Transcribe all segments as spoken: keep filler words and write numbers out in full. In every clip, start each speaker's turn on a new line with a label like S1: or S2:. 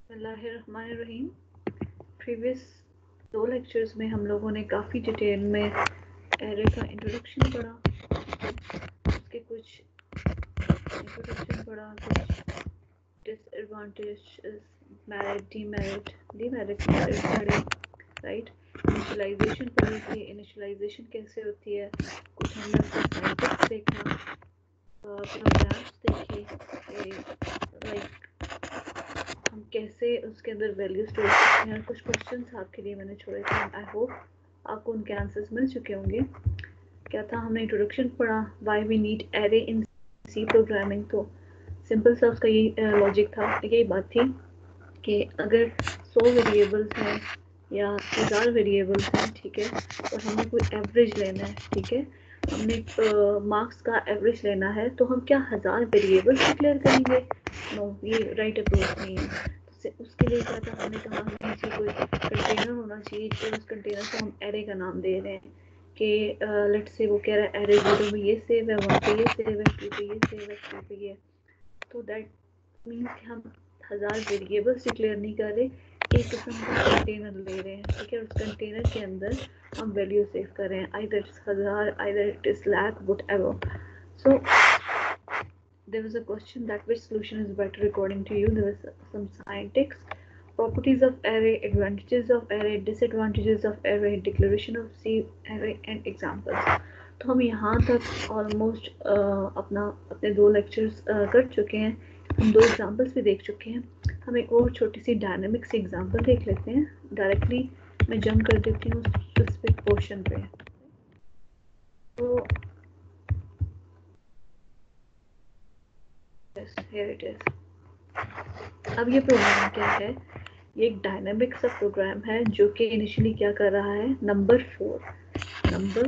S1: बिस्मिल्लाहिर्रहमानिर्रहीम। प्रीवियस दो लेक्चर्स में हम लोगों ने काफ़ी डिटेल में एरे का इंट्रोडक्शन पढ़ा, उसके कुछ इंट्रोडक्शन पढ़ा, कुछ disadvantage, merit, demerit, demerit merit पढ़े, राइट। इनिशियलाइजेशन पढ़ी थी, इनिशियलाइजेशन कैसे होती है, कुछ हमने उसका साइंटिक्स देखा, प्रोग्राम्स देखे, लाइक हम कैसे उसके अंदर वैल्यू स्टोर करते हैं। कुछ क्वेश्चंस आपके लिए मैंने छोड़े थे, आई होप आपको उनके आंसर्स मिल चुके होंगे। क्या था, हमने इंट्रोडक्शन पढ़ा, why we need array in C programming. तो सिंपल सा उसका यही लॉजिक था, यही बात थी कि अगर सौ वेरिएबल्स हैं या हज़ार वेरिएबल्स हैं, ठीक है, और हमें कोई एवरेज लेना है, ठीक है, हमने मार्क्स uh, का एवरेज लेना है, तो हम क्या हज़ार वेरिएबल्स डिक्लेयर करेंगे? नो, ये राइट अप्रोच नहीं है। तो उसके लिए क्या था, हमने कहा हमें नीचे कोई कंटेनर होना चाहिए, और उस कंटेनर को हम एरे का नाम दे रहे हैं कि लेट्स से वो कह रहा है एरे जीरो में ये सेव है, वन पे ये सेव है, टू पे ये सेव है, थ्री पे ये। तो दैट मीन्स कि हम हज़ार वेरिएबल्स डिक्लेयर नहीं कर रहे, एक किस्म का कंटेनर ले रहे हैं, ठीक है। उस कंटेनर के अंदर हम वैल्यू सेव कर रहे हैं, आइदर इट्स हज़ार, either it is lakh, whatever. So there was a question that which solution is better according to you. There was some scientific properties of array, advantages of array, disadvantages of array, declaration of C array and examples. तो हम यहाँ तक almost अपना अपने दो lectures कर चुके हैं, हम दो एग्जांपल्स भी देख चुके हैं। हम एक और छोटी सी डायनामिक सी एग्जांपल देख लेते हैं। डायरेक्टली मैं जंप कर देती हूँ स्पेसिफिक पोर्शन पे। तो here it is. अब ये प्रोग्राम क्या है? ये एक डायनामिक सा प्रोग्राम है जो कि इनिशियली क्या कर रहा है, नंबर फोर नंबर,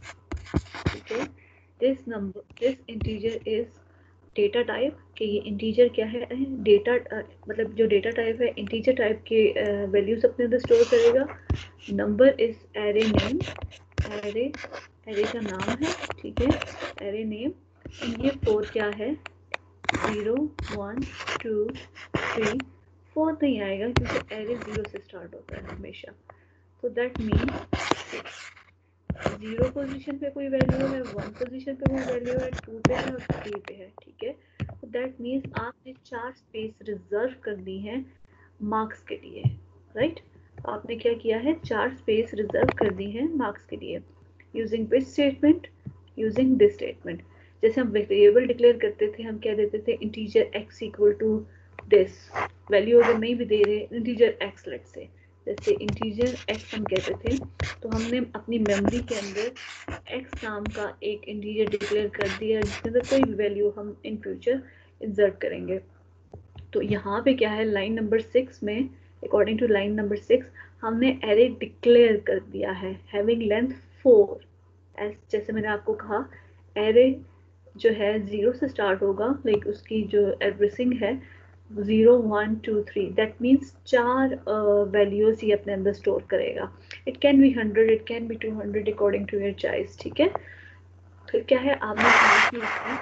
S1: ठीक है। This number this integer is data type, कि ये इंटीजर क्या है, डेटा मतलब जो डेटा टाइप है, इंटीजर टाइप के वैल्यूज अपने अंदर स्टोर करेगा। Number is array name, array array का नाम है, ठीक है, एरे नेम। एंड ये फोर क्या है, zero, one, two, three, four नहीं आएगा क्योंकि एरे जीरो से स्टार्ट होता है हमेशा। तो दैट मीन्स जीरो पोजीशन पे कोई वैल्यू है, वन पोजीशन पे कोई वैल्यू है, टू पे है और थ्री पे है, ठीक है। तो दैट मीन्स आपने चार स्पेस रिजर्व कर दी है मार्क्स के लिए, राइट। आपने क्या किया है, चार स्पेस रिजर्व कर दी है मार्क्स के लिए, using which statement, using this statement. जैसे हम वेरिएबल डिक्लेयर करते थे, हम क्या देते थे, integer x equal to this, value अगर नहीं भी दे रहे, इंटीजर एक्स लेट्स से, जैसे इंटीजर एक्स हम कहते थे, तो हमने अपनी मेमोरी के अंदर एक्स नाम का एक इंटीजर डिक्लेयर कर दिया जिसके अंदर कोई भी वैल्यू हम इन फ्यूचर इंसर्ट करेंगे। तो यहाँ पे क्या है, लाइन नंबर सिक्स में, according to line number six, हमने एरे डिक्लेयर कर दिया है हैविंग लेंथ फोर। एस जैसे मैंने आपको कहा, एरे जो है जीरो से स्टार्ट होगा, लाइक उसकी जो एड्रेसिंग है zero, one, two, three, that means चार वैल्यूज ही अपने अंदर स्टोर करेगा। It can be hundred, it can be two hundred according to your choice, ठीक है। फिर क्या है, आपने कहा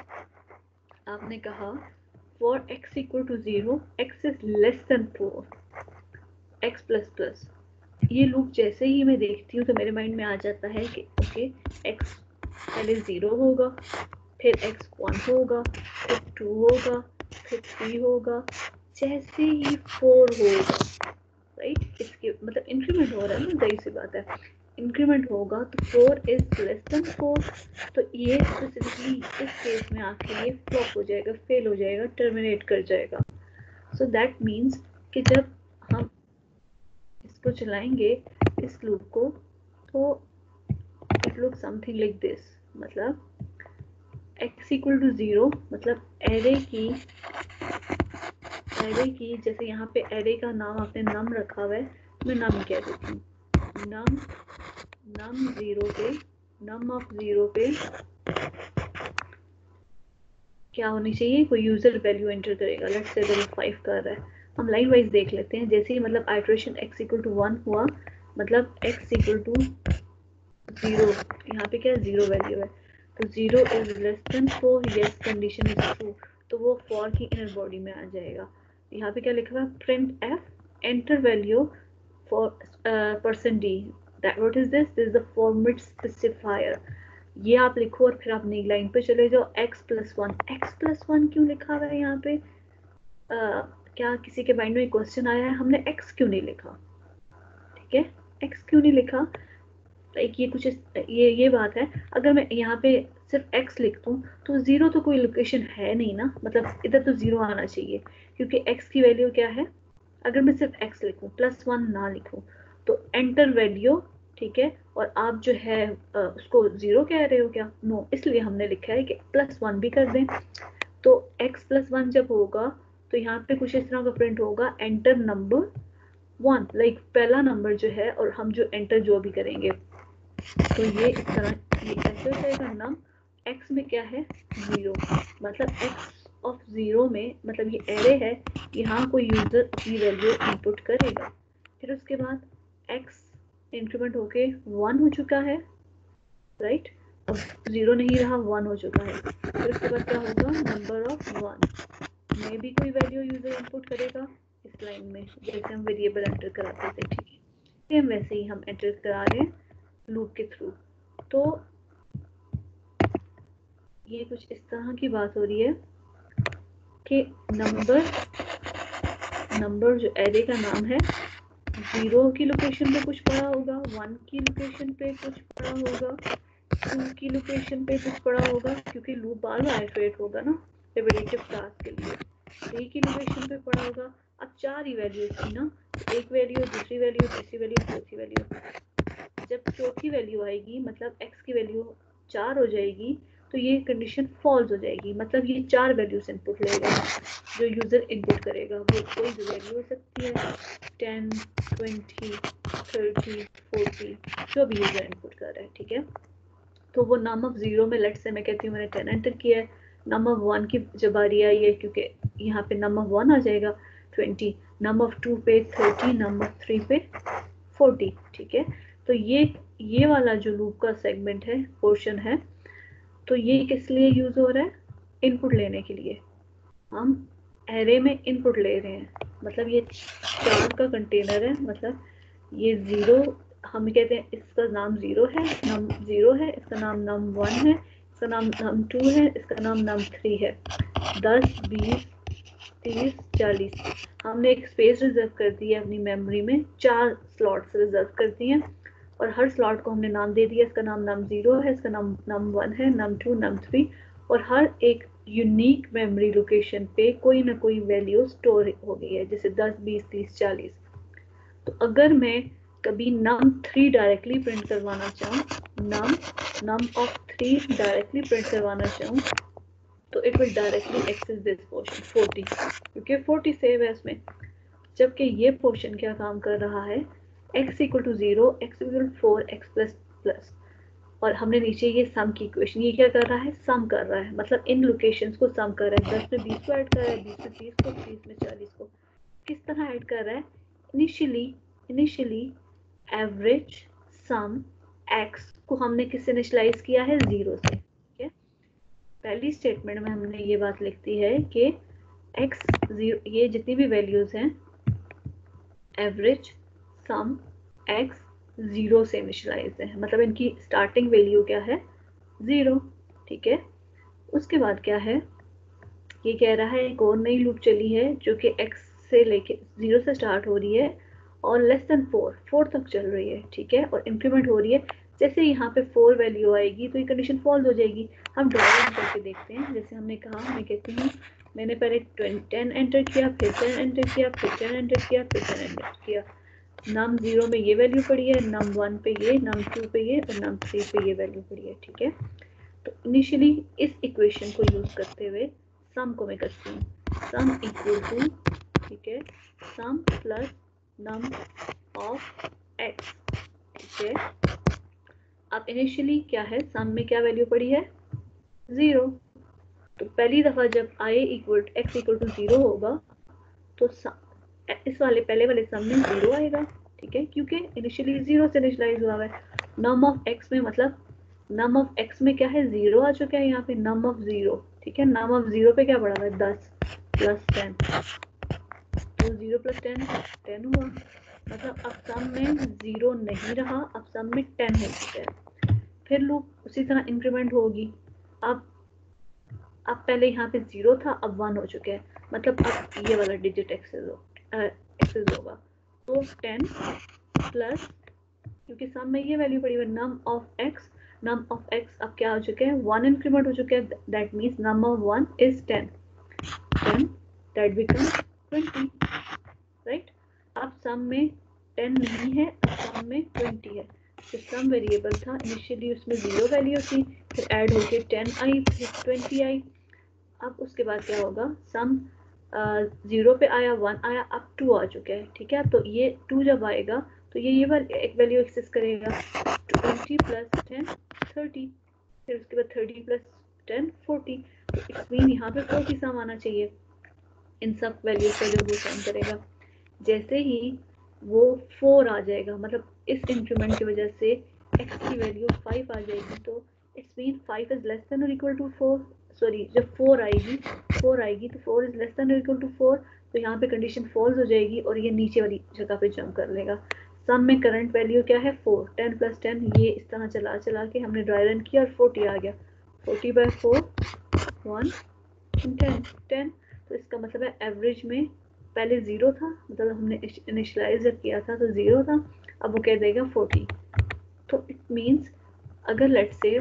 S1: कि आपने कहा for x equal to zero, x is less than four, x plus plus। ये लूप जैसे ही मैं देखती हूँ तो मेरे माइंड में आ जाता है कि ओके, x पहले ज़ीरो होगा, फिर x वन होगा, फिर टू होगा, फिर थ्री होगा, जैसे ही फोर होगा, राइट, इसके मतलब इंक्रीमेंट हो रहा है ना, सही सी बात है, इंक्रीमेंट होगा तो four is less than four. तो ये स्पेसिफिकली इस केस में आपके लिए फ्लॉप हो जाएगा, फेल हो जाएगा, टर्मिनेट कर जाएगा। सो दैट मीन्स कि जब हम इसको चलाएंगे, इस लूप को, तो it look something like this, मतलब x इक्वल टू ज़ीरो, मतलब एरे की एरे की जैसे यहाँ पे एरे का नाम आपने नम रखा हुआ है, मैं नम कह देती हूँ, नम नम ज़ीरो पे, नम ऑफ ज़ीरो पे क्या होनी चाहिए, कोई यूजर वैल्यू एंटर करेगा, लेट्स से अगर वो फाइव कर रहा है, हम लाइन वाइज देख लेते हैं। जैसे ही मतलब iteration x equal to one हुआ, मतलब x इक्वल टू ज़ीरो, यहाँ पे क्या ज़ीरो वैल्यू है, तो zero is less than four, yes condition is true, तो वो फॉर की इनर बॉडी में आ जाएगा। यहाँ पे क्या लिखा हुआ है, printf enter value for percent d, that what is this, this is the format specifier. ये आप लिखो और फिर आप नई लाइन पे चले जाओ। x plus one, x plus one क्यों लिखा हुआ है यहाँ पे? uh, क्या किसी के माइंड में क्वेश्चन आया है हमने x क्यों नहीं लिखा? ठीक है, x क्यों नहीं लिखा? लाइक ये कुछ इस, ये ये बात है। अगर मैं यहाँ पे सिर्फ x लिख दूँ तो जीरो तो कोई लोकेशन है नहीं ना, मतलब इधर तो जीरो आना चाहिए क्योंकि x की वैल्यू क्या है। अगर मैं सिर्फ x लिखूँ प्लस वन ना लिखूँ तो एंटर वैल्यू, ठीक है, और आप जो है आ, उसको जीरो कह रहे हो क्या? नो, इसलिए हमने लिखा है कि प्लस वन भी कर दें। तो x प्लस वन जब होगा तो यहाँ पे कुछ इस तरह का प्रिंट होगा, एंटर नंबर वन, लाइक पहला नंबर जो है, और हम जो एंटर जो भी करेंगे तो ये इस तरह ये ऐसे हो जाएगा। नम x में क्या है, जीरो, मतलब x ऑफ जीरो में मतलब ये एरे है, यहाँ कोई यूजर की वैल्यू इनपुट करेगा। फिर उसके बाद x इंक्रीमेंट होके वन हो चुका है, राइट, अब जीरो नहीं रहा, वन हो चुका है। फिर उसके बाद क्या होगा, नंबर ऑफ वन में भी कोई वैल्यू यूजर इनपुट करेगा इस लाइन में, जैसे हम वेरिएबल एंटर कराते थे, ठीक है, सेम वैसे ही हम एंटर करा रहे हैं लूप के थ्रू। तो ये कुछ इस तरह की बात हो रही है कि नंबर नंबर जो एरे का नाम है, जीरो की लोकेशन पे कुछ पड़ा होगा, वन की लोकेशन पे कुछ पड़ा होगा, टू की लोकेशन पे कुछ पड़ा होगा, क्योंकि लूप बार बार आइटरेट होगा ना रिपीटेटिव टास्क के लिए। थ्री की लोकेशन पे पड़ा होगा। अब चार ही वैल्यूज थी ना, एक वैल्यू, दूसरी वैल्यू, तीसरी वैल्यू, चौथी वैल्यू। जब चौथी वैल्यू आएगी मतलब x की वैल्यू चार हो जाएगी तो ये कंडीशन फॉल्स हो जाएगी, मतलब ये चार वैल्यूज इनपुट लेगा जो यूजर इनपुट करेगा। वो कोई भी वैल्यू हो सकती है, टेन, ट्वेंटी, थर्टी, फोर्टी, जो भी यूजर इनपुट कर रहा है, ठीक है। तो वो नम ऑफ जीरो में, लेट्स से मैं कहती हूँ मैंने टेन एंटर किया है, नम ऑफ वन की जब बारी आई है, क्योंकि यहाँ पे नम ऑफ वन आ जाएगा ट्वेंटी, नम ऑफ टू पे थर्टी, नम ऑफ थ्री पे फोर्टी, ठीक है। तो ये ये वाला जो लूप का सेगमेंट है, पोर्शन है, तो ये किस लिए यूज हो रहा है, इनपुट लेने के लिए। हम एरे में इनपुट ले रहे हैं, मतलब ये चार का कंटेनर है, मतलब ये जीरो, हम कहते हैं इसका नाम जीरो है, नम जीरो है, इसका नाम नम वन है, इसका नाम नम टू है, इसका नाम नम थ्री है। दस, बीस, तीस, चालीस, हमने एक स्पेस रिजर्व कर दी है अपनी मेमोरी में, चार स्लॉट्स रिजर्व कर दिए हैं और हर स्लॉट को हमने नाम दे दिया, इसका नाम नम जीरो है, इसका नाम नम वन है, नम टू, नम थ्री, और हर एक यूनिक मेमोरी लोकेशन पे कोई ना कोई वैल्यू स्टोर हो गई है, जैसे दस, बीस, तीस, चालीस। तो अगर मैं कभी नम थ्री डायरेक्टली प्रिंट करवाना चाहूँ, num num of three directly print करवाना चाहूँ, तो it will directly access this portion forty, क्योंकि फोर्टी सेव है इसमें। जबकि ये पोर्शन क्या काम कर रहा है, x equal to zero, x equal four, x plus plus, और हमने नीचे ये सम की इक्वेशन, ये क्या कर रहा है, सम कर रहा है, मतलब इन लोकेशंस को सम कर रहा है। दस में बीस को ऐड कर रहा है, बीस में तीस को, तीस में चालीस को। किस तरह ऐड कर रहा है, initially initially average sum x को हमने किससे इनिशियलाइज किया है, जीरो से, ठीक है। पहली स्टेटमेंट में हमने ये बात लिख दी है कि x जीरो, ये जितनी भी वैल्यूज हैं, एवरेज सम x जीरो से इनिशियलाइज है, मतलब इनकी स्टार्टिंग वैल्यू क्या है, जीरो, ठीक है। उसके बाद क्या है, ये कह रहा है एक और नई लूप चली है जो कि x से लेके जीरो से स्टार्ट हो रही है और लेस देन फोर फोर तक चल रही है, ठीक है, और इंक्रीमेंट हो रही है। जैसे यहाँ पे फोर वैल्यू आएगी तो ये कंडीशन फॉल्स हो जाएगी। हम ड्रॉ करके देखते हैं, जैसे हमने कहा, मैं कहती हूँ मैंने पहले टेन एंटर किया, फिर टेन एंटर किया, फिर टेन एंटर किया, फिर टेन एंटर किया। नम जीरो में ये वैल्यू पड़ी है, नम वन पे ये, नम टू पे ये, और नम थ्री पे ये वैल्यू पड़ी है, ठीक है। तो इनिशियली इस इक्वेशन को यूज करते हुए सम को मैं करती हूँ, सम इक्वल टू, ठीक है, sum plus num of x, ठीक है। अब इनिशियली क्या है, सम में क्या वैल्यू पड़ी है, जीरो। तो पहली दफा जब i equal x equal to zero होगा तो सम, इस वाले पहले वाले सम में जीरो आएगा, ठीक है, क्योंकि इनिशियली जीरो से इनिशियलाइज हुआ है। नम ऑफ एक्स में मतलब नम ऑफ एक्स में क्या है, जीरो आ चुका है यहाँ पे, नम ऑफ जीरो, ठीक है, नम ऑफ जीरो पे क्या बढ़ा हुआ है, दस प्लस टेन, तो जीरो प्लस टेन टेन हुआ, मतलब अब सम में जीरो नहीं रहा, अब सम में टेन हो चुका है। फिर लूप उसी तरह इंक्रीमेंट होगी। अब अब पहले यहाँ पे जीरो था, अब वन हो चुके हैं, मतलब अब ये वाला डिजिट एक्सेस हो एक्सेस होगा। तो टेन प्लस, क्योंकि सम में ये वैल्यू पड़ी हुई num of x, num of x अब क्या हो चुके हैं, वन इंक्रीमेंट हो चुके हैं, that means num of one is ten, ten that becomes twenty, right. अब सम में टेन नहीं है, अब सम में ट्वेंटी है। तो सम वेरिएबल था, इनिशियली उसमें जीरो वैल्यू थी, फिर ऐड होके टेन आई, फिर ट्वेंटी आई। अब उसके बाद क्या होगा, सम जीरो पे आया, वन आया, अब टू आ चुका है, ठीक है। तो ये टू जब आएगा तो ये ये वाली एक वैल्यू एक्सेस करेगा, ट्वेंटी प्लस टेन थर्टी, फिर उसके बाद थर्टी प्लस टेन फोर्टी। तो इट्स मीन यहाँ पे फोर्टी सम आना चाहिए इन सब वैल्यूज का जब वो सम करेगा। जैसे ही वो फोर आ जाएगा, मतलब इस इंक्रीमेंट की वजह से एक्स की वैल्यू फाइव आ जाएगी, तो it's mean five is less than और इक्वल टू फोर, सॉरी जब फोर आएगी फोर आएगी तो फोर इज लेस देन और इक्वल टू फोर, तो यहाँ पे कंडीशन फॉल्स हो जाएगी और ये नीचे वाली जगह पे जंप कर लेगा। सम में करंट वैल्यू क्या है, फोर, टेन प्लस टेन, ये इस तरह चला चला के हमने ड्राई रन किया और फोर्टी आ गया, forty by four one ten ten. तो इसका मतलब है एवरेज में पहले ज़ीरो था, मतलब हमने इनिशियलाइज जब किया था तो ज़ीरो था, अब वो कह देगा फोर्टी। तो इट मीन्स अगर लेट से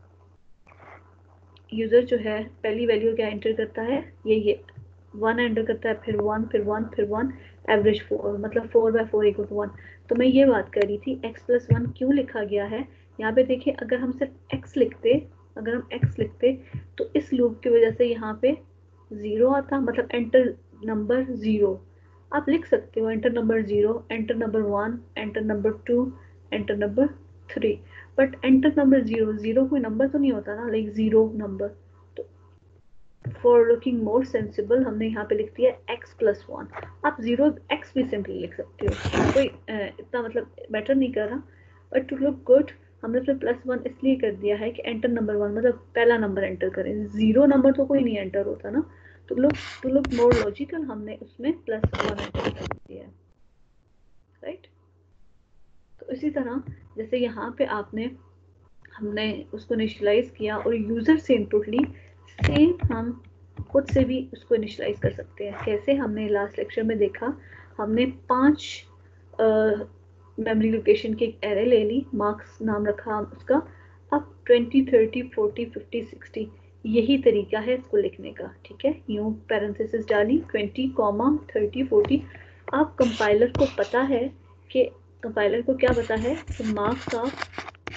S1: यूज़र जो है पहली वैल्यू क्या एंटर करता है, ये ये वन एंटर करता है, फिर वन फिर वन फिर वन, एवरेज फोर, मतलब four by four equal to one. तो मैं ये बात कर रही थी एक्स प्लस वन क्यों लिखा गया है यहाँ पे। देखिए अगर हम सिर्फ एक्स लिखते अगर हम एक्स लिखते तो इस लूप की वजह से यहाँ पे ज़ीरो आता, मतलब एंटर नंबर ज़ीरो। आप लिख सकते हो enter number zero, enter number one, enter number two, enter number three, but enter number zero, zero कोई नंबर तो नहीं होता ना, लाइक ज़ीरो नंबर। तो फॉर लुकिंग मोर सेंसिबल हमने यहाँ पे लिख दिया एक्स प्लस वन। आप ज़ीरो एक्स भी सिंपली लिख सकते हो, कोई इतना मतलब मैटर नहीं कर रहा, बट टू लुक गुड हमने फिर प्लस वन इसलिए कर दिया है कि एंटर नंबर वन, मतलब पहला नंबर एंटर करें, ज़ीरो नंबर तो कोई नहीं एंटर होता ना। तो look to look more logical हमने उसमें प्लस वन एंटर कर दिया है, राइट। तो इसी तरह जैसे यहाँ पे आपने हमने उसको इनिशियलाइज किया और यूज़र से इनपुट ली, सेम हम खुद से भी उसको इनिशियलाइज कर सकते हैं। कैसे, हमने लास्ट लेक्चर में देखा, हमने पांच मेमोरी लोकेशन की एक एरे ले ली, मार्क्स नाम रखा उसका। अब twenty thirty forty fifty sixty यही तरीका है इसको लिखने का, ठीक है। यूँ पैरेंथेसिस डाली ट्वेंटी कॉमा थर्टी फोर्टी। अब कंपाइलर को पता है कि कंपाइलर को क्या पता है कि मार्क्स ऑफ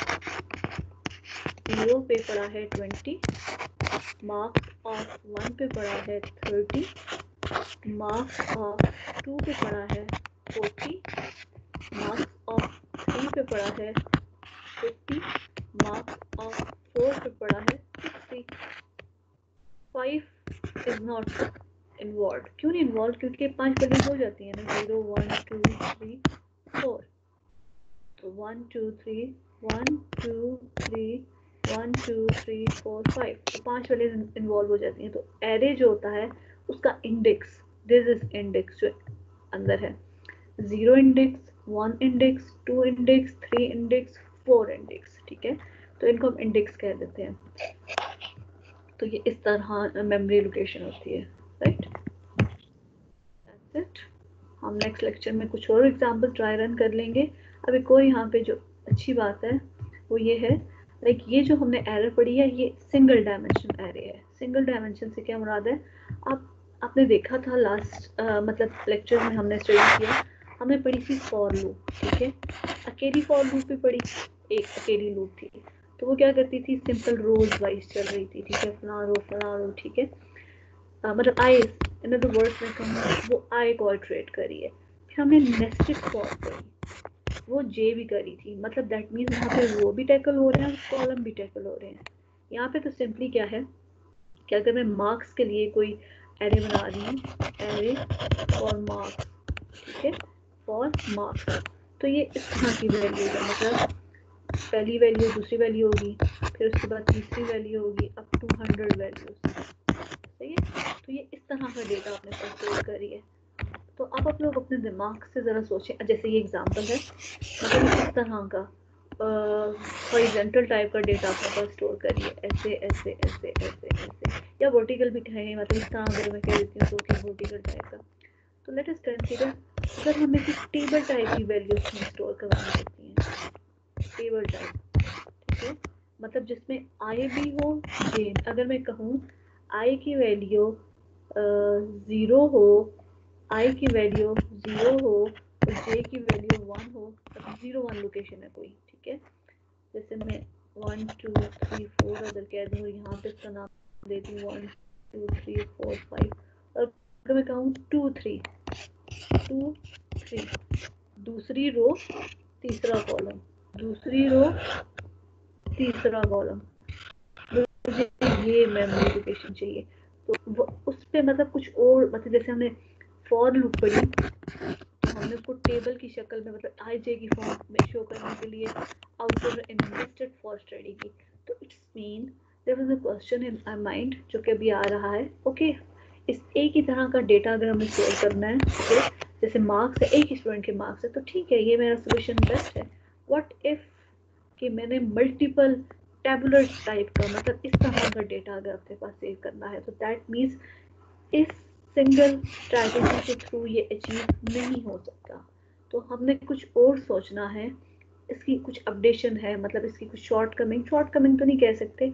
S1: जीरो पे पड़ा है ट्वेंटी, मार्क्स ऑफ वन पे पड़ा है थर्टी, मार्क्स ऑफ टू पे पड़ा है फोर्टी, मार्क्स ऑफ थ्री पे पड़ा है फिफ्टी, मार्क्स ऑफ फोर पे पड़ा है sixty. Five is not involve. क्यों नहीं इन्वॉल्व, क्योंकि पांच वैल्यूज हो जाती है ना, zero one two three four. तो one two three one two three one two three four five, तो पांच वैल्यूज इन्वॉल्व हो जाती हैं। तो एरे जो होता है उसका इंडेक्स, दिस इज इंडेक्स जो अंदर है, zero index, one index, two index, three index, four index, ठीक है। तो इनको हम इंडेक्स कह देते हैं। तो ये इस तरह मेमोरी लोकेशन होती है, राइट। That's it. हम नेक्स्ट लेक्चर में कुछ और एग्जाम्पल ट्राई रन कर लेंगे। अब एक और यहाँ पे जो अच्छी बात है वो ये है, लाइक ये जो हमने एरर पढ़ी है ये सिंगल डायमेंशन एरे है। सिंगल डायमेंशन से क्या मुराद है, आप आपने देखा था लास्ट मतलब लेक्चर में हमने स्टडी किया, हमने पढ़ी थी फॉर लूप, ठीक है। अकेली फॉर लूप भी पढ़ी, एक अकेली लूप थी, तो वो क्या करती थी, सिंपल रोज वाइज चल रही थी, ठीक है, फला रो फला रो, ठीक है। Uh, मतलब आई, इन अदर वर्ड्स में कहूँ वो आई को ऑल्टरेट करी है। फिर हमने नेस्टेड फॉर पढ़ी, वो जे भी करी थी, मतलब दैट मीन्स यहाँ पे रो भी टैकल हो रहे हैं, कॉलम भी टैकल हो रहे हैं। यहाँ पे तो सिंपली क्या है कि अगर मैं मार्क्स के लिए कोई एरे बना रही हूँ, एरे फॉर मार्क्स, ठीक है, फॉर मार्क्स, तो ये इस तरह की वैल्यू है, मतलब पहली वैल्यू दूसरी वैल्यू होगी, फिर उसके बाद तीसरी वैल्यू होगी, अप टू हंड्रेड वैल्यूज, सही है। तो ये इस तरह का डेटा आपने स्टोर करी है। तो अब आप लोग अपने दिमाग से ज़रा सोचें, जैसे ये एग्जांपल है, मतलब इस तरह का हॉरिजॉन्टल टाइप का डेटा अपने पास स्टोर करिए, ऐसे ऐसे ऐसे ऐसे ऐसे, या वर्टिकल भी कहें, मतलब इस तरह अगर मैं कह देती हूँ तो कि वर्टिकल टाइप का। तो लेट अस कंसीडर अगर हमें कुछ टेबल टाइप की वैल्यूज में स्टोर करवानी होती हैं, टेबल टाइप, ठीक है, मतलब जिसमें आई भी हो जे, अगर मैं कहूँ आई की वैल्यू ज़ीरो हो, आई की वैल्यू ज़ीरो हो और जे की वैल्यू वन हो, मतलब ज़ीरो वन लोकेशन है कोई, ठीक है, जैसे मैं वन टू थ्री फोर अगर कह दूँ, यहाँ पे इसका नाम देती हूँ one two three four five, और अगर मैं कहूँ टू थ्री टू थ्री, दूसरी रो तीसरा कॉलम, दूसरी रो तीसरा कॉलम, मुझे ये मेमोरी लोकेशन चाहिए। तो वो उस पे मतलब कुछ और, मतलब जैसे हमने फॉर लूप पढ़ी तो हमने उसको टेबल की शक्ल में, मतलब आई जे की फॉर्म में शो करने के लिए आउटर इन्वेस्टेड फॉर स्टडी की। तो it's mean there was a question in my mind जो कि अभी आ रहा है, ओके okay, इस एक ही तरह का डेटा अगर हमें स्टोर करना है, ओके okay, जैसे मार्क्स है, एक ही स्टूडेंट के मार्क्स है, तो ठीक है, ये मेरा सोल्यूशन बेस्ट है। व्हाट इफ कि मैंने मल्टीपल टेबुलर टाइप का, मतलब इस तरह का डेटा अगर अपने पास सेव करना है, तो दैट मीन्स इस सिंगल स्ट्रैटेजी के थ्रू ये अचीव नहीं हो सकता। तो हमने कुछ और सोचना है, इसकी कुछ अपडेशन है, मतलब इसकी कुछ शॉर्ट कमिंग, शॉर्ट कमिंग तो नहीं कह सकते,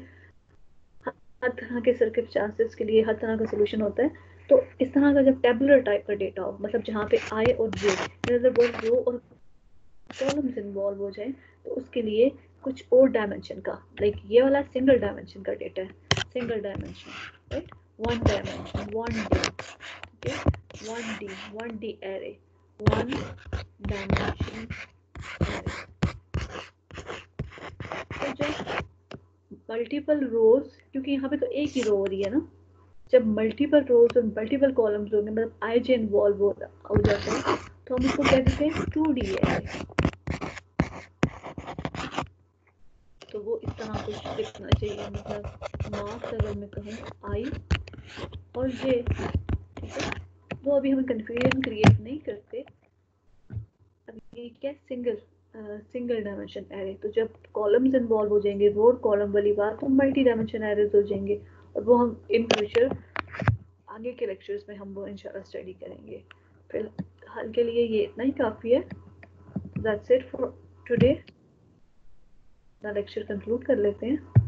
S1: हर तरह के सर्कमस्टांसेस के लिए हर तरह का सोल्यूशन होता है। तो इस तरह का जब टेबुलर टाइप का डेटा हो, मतलब जहाँ पे आई और जे, मतलब रो और कॉलम्स इन्वॉल्व हो जाए, तो उसके लिए कुछ और डायमेंशन का, लाइक ये वाला सिंगल डायमेंशन का डेटा है, single dimension, right, one dimension, one D, okay, one D, one D array, one dimension array. तो जब मल्टीपल रोज, क्योंकि यहाँ पे तो एक ही रो हो रही है ना, जब मल्टीपल रोज और मल्टीपल कॉलम्स होंगे, मतलब आई जे इन्वॉल्व हो, हो जाता है, तो हम इसको कह देते हैं टू डी एरे। तो वो इस तरह कुछ दिखना चाहिए, मतलब मार्क्स अगर मैं कहूँ आई और जे, ठीक है, वो अभी हम कंफ्यूजन क्रिएट नहीं करते, अभी ये क्या सिंगल सिंगल डायमेंशन एरे। तो जब कॉलम्स इन्वॉल्व हो जाएंगे, रो और कॉलम वाली बात, तो मल्टी डायमेंशन एरेज हो जाएंगे, और वो हम इन फ्यूचर आगे के लेक्चर्स में हम वो इंशाल्लाह स्टडी करेंगे। फिलहाल के लिए ये इतना ही काफ़ी है। That's it for today. अपना लेक्चर कंक्लूड कर लेते हैं।